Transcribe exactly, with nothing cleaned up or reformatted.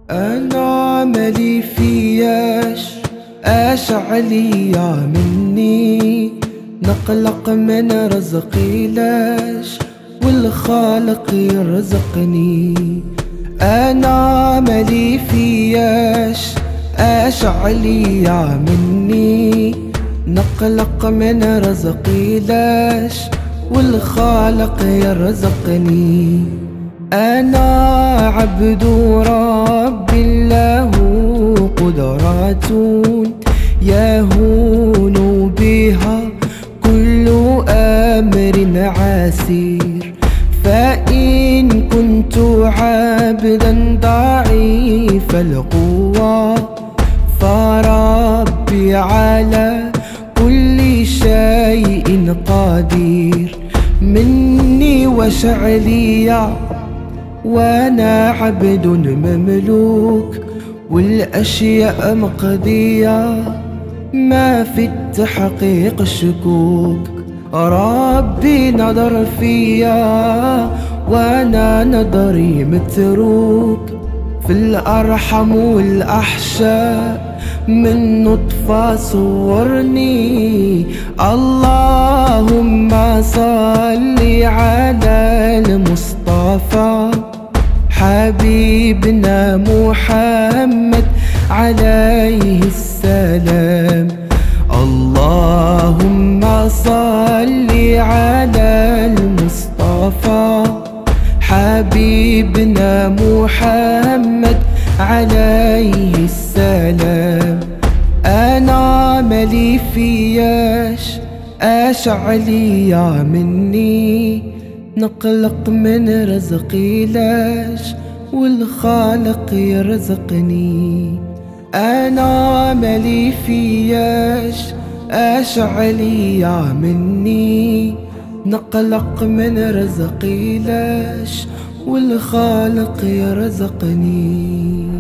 أنا عملي فياش أشعلي يا مني، نقلق من رزقي لاش والخالق يرزقني. أنا عملي فياش أشعلي يا مني، نقلق من رزقي لاش والخالق يرزقني. أنا عبد ربي له قدرات يهون بها كل أمر عسير، فإن كنت عبدا ضعيف القوى فربي على كل شيء قدير. مني وشعلي وأنا عبد مملوك، والأشياء مقضية ما في التحقيق شكوك. ربي نظر فيا وأنا نظري متروك، في الأرحم والأحشاء من نطفة صورني. اللهم صل على المصطفى حبيبنا محمد عليه السلام. اللهم صل على المصطفى حبيبنا محمد عليه السلام. أنا عملي فياش أشعلي يا مني، نقلق من رزقي لاش والخالق يرزقني. أنا عملي فياش أشعلي يا مني، نقلق من رزقي لاش والخالق يرزقني.